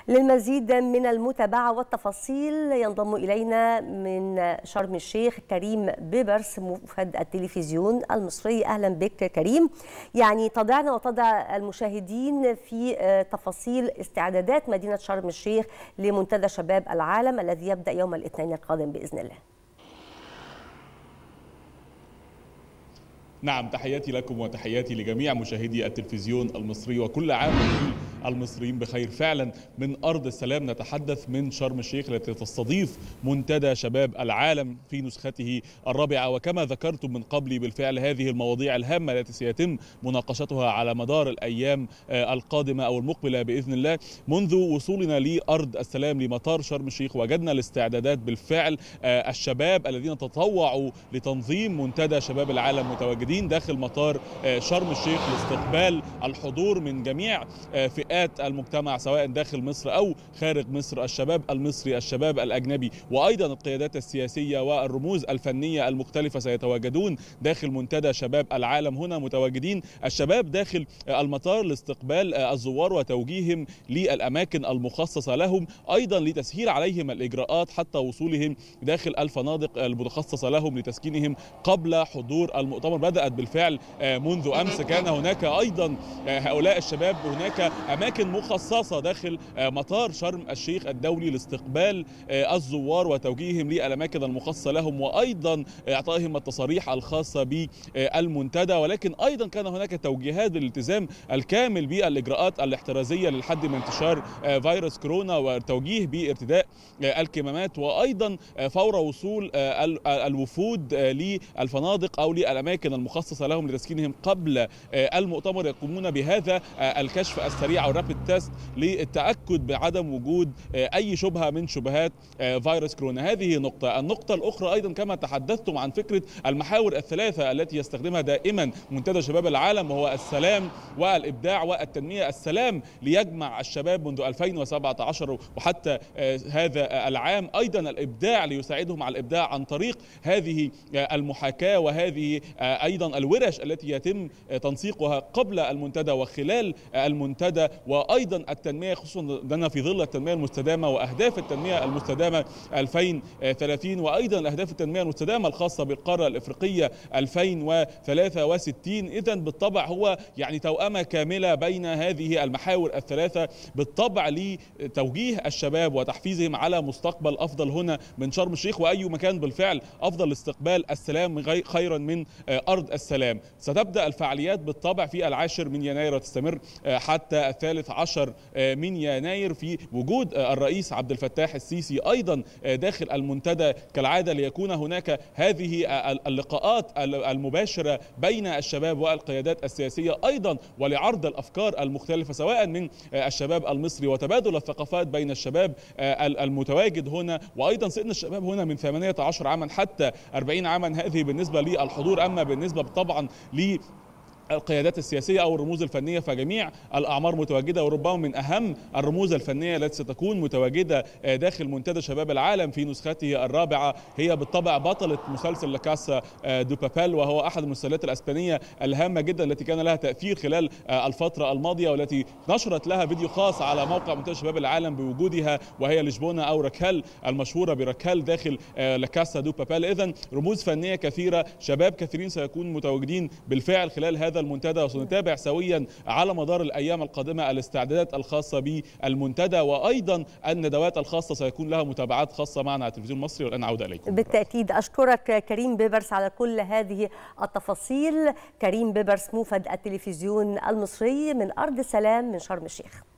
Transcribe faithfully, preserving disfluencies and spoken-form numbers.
للمزيد من المتابعة والتفاصيل ينضم إلينا من شرم الشيخ كريم بيبرس موفد التلفزيون المصري. أهلا بك كريم. يعني تضعنا وتضع المشاهدين في تفاصيل استعدادات مدينة شرم الشيخ لمنتدى شباب العالم الذي يبدأ يوم الاثنين القادم بإذن الله. نعم، تحياتي لكم وتحياتي لجميع مشاهدي التلفزيون المصري، وكل عام المصريين بخير. فعلا من أرض السلام نتحدث من شرم الشيخ التي تستضيف منتدى شباب العالم في نسخته الرابعة، وكما ذكرتم من قبل بالفعل هذه المواضيع الهامة التي سيتم مناقشتها على مدار الأيام القادمة أو المقبلة بإذن الله. منذ وصولنا لأرض السلام لمطار شرم الشيخ وجدنا الاستعدادات بالفعل. الشباب الذين تطوعوا لتنظيم منتدى شباب العالم متواجدين داخل مطار شرم الشيخ لاستقبال الحضور من جميع فئات المجتمع سواء داخل مصر أو خارج مصر، الشباب المصري، الشباب الأجنبي، وأيضا القيادات السياسية والرموز الفنية المختلفة سيتواجدون داخل منتدى شباب العالم. هنا متواجدين الشباب داخل المطار لاستقبال الزوار وتوجيههم للأماكن المخصصة لهم، أيضا لتسهيل عليهم الإجراءات حتى وصولهم داخل الفنادق المتخصصة لهم لتسكينهم قبل حضور المؤتمر. بدأت بالفعل منذ أمس. كان هناك أيضا هؤلاء الشباب هناك أماكن مخصصة داخل مطار شرم الشيخ الدولي لاستقبال الزوار وتوجيههم للأماكن المخصصة لهم، وأيضا إعطائهم التصاريح الخاصة بالمنتدى. ولكن أيضا كان هناك توجيهات بالالتزام الكامل بالإجراءات الاحترازية للحد من انتشار فيروس كورونا، وتوجيه بارتداء الكمامات، وأيضا فور وصول الوفود للفنادق أو للأماكن المخصصة لهم لتسكينهم قبل المؤتمر يقومون بهذا الكشف السريع او الرابيد تيست للتاكد بعدم وجود اي شبهه من شبهات فيروس كورونا. هذه نقطه. النقطه الاخرى ايضا كما تحدثتم عن فكره المحاور الثلاثه التي يستخدمها دائما منتدى شباب العالم، وهو السلام والابداع والتنميه. السلام ليجمع الشباب منذ ألفين وسبعة عشر وحتى هذا العام، ايضا الابداع ليساعدهم على الابداع عن طريق هذه المحاكاه وهذه ايضا الورش التي يتم تنسيقها قبل المنتدى وخلال المنتدى، وايضا التنميه، خصوصا اننا في ظل التنميه المستدامه واهداف التنميه المستدامه ألفين وثلاثين، وايضا اهداف التنميه المستدامه الخاصه بالقاره الافريقيه ألفين وثلاثة وستين. اذا بالطبع هو يعني توأمه كامله بين هذه المحاور الثلاثه، بالطبع لتوجيه الشباب وتحفيزهم على مستقبل افضل هنا من شرم الشيخ، واي مكان بالفعل افضل لاستقبال السلام خيرا من ارض السلام. ستبدا الفعاليات بالطبع في العاشر من يناير وتستمر حتى الثالث عشر من يناير في وجود الرئيس عبد الفتاح السيسي ايضا داخل المنتدى كالعاده، ليكون هناك هذه اللقاءات المباشره بين الشباب والقيادات السياسيه ايضا، ولعرض الافكار المختلفه سواء من الشباب المصري وتبادل الثقافات بين الشباب المتواجد هنا، وايضا سن الشباب هنا من ثمانية عشر عاما حتى أربعين عاما. هذه بالنسبه للحضور. اما بالنسبه طبعا ل القيادات السياسية أو الرموز الفنية فجميع الأعمار متواجدة، وربما من أهم الرموز الفنية التي ستكون متواجدة داخل منتدى شباب العالم في نسخته الرابعة هي بالطبع بطلة مسلسل لا كاسا دو بابيل، وهو أحد المسلسلات الأسبانية الهامة جدا التي كان لها تأثير خلال الفترة الماضية، والتي نشرت لها فيديو خاص على موقع منتدى شباب العالم بوجودها، وهي لشبونة أو راكال المشهورة براكال داخل لا كاسا دو بابيل. إذن رموز فنية كثيرة، شباب كثيرين سيكونوا متواجدين بالفعل خلال هذا المنتدى، وسنتابع سويا على مدار الايام القادمه الاستعدادات الخاصه بالمنتدى، وايضا الندوات الخاصه سيكون لها متابعات خاصه معنا على التلفزيون المصري. والان عوده اليكم. بالتاكيد اشكرك كريم بيبرس على كل هذه التفاصيل. كريم بيبرس موفد التلفزيون المصري من ارض السلام من شرم الشيخ.